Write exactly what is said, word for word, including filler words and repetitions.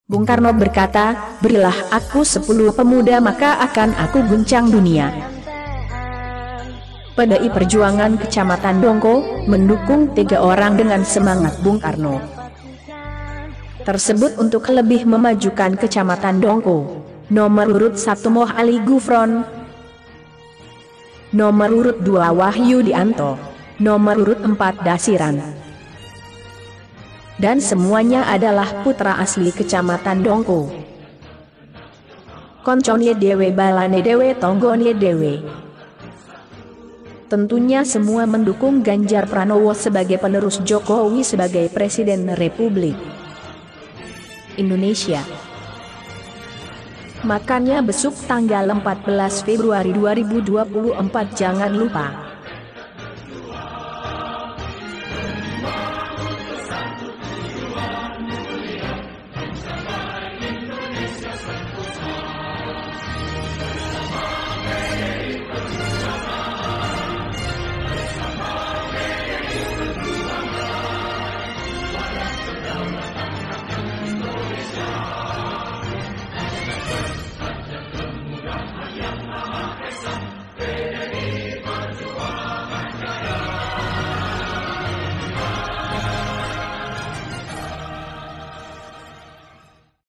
Bung Karno berkata, berilah aku sepuluh pemuda maka akan aku guncang dunia. P D I Perjuangan Kecamatan Dongko mendukung tiga orang dengan semangat Bung Karno tersebut untuk lebih memajukan Kecamatan Dongko. Nomor urut satu Moh Ali Gufron, nomor urut dua Wahyu Dianto, nomor urut empat Dasiran. Dan semuanya adalah putra asli Kecamatan Dongko. Koncone dewe balane dewe tonggone dewe. Tentunya semua mendukung Ganjar Pranowo sebagai penerus Jokowi sebagai Presiden Republik Indonesia. Makanya besok tanggal empat belas Februari dua ribu dua puluh empat jangan lupa